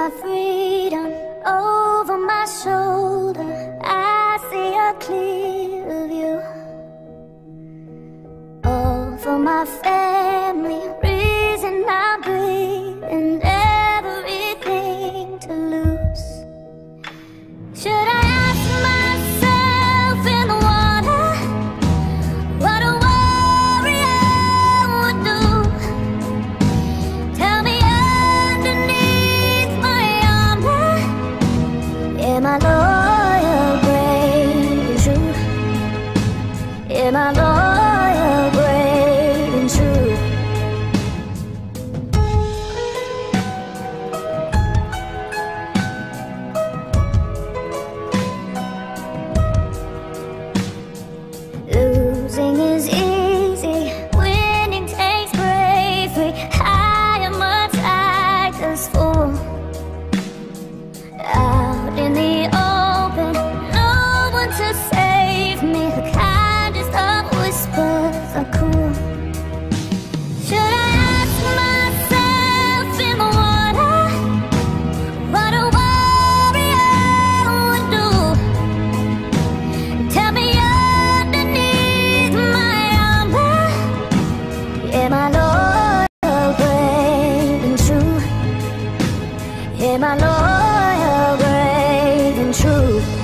my freedom over my shoulder. I see a clear view. All for my family, reason I breathe, and everything to lose. Should I ask myself in the water what a warrior would do? Tell me underneath my armor, am I loyal, brave, and true? Am I loyal, brave, and true? Losing is easy, winning takes bravery. I am a tiger's fool. Out in the open, no one to save me. The kindest of whispers are cool. Should I ask myself in the water what a warrior would do? Tell me underneath my armor, am I loyal, brave, and true? Am I loyal, brave, and true?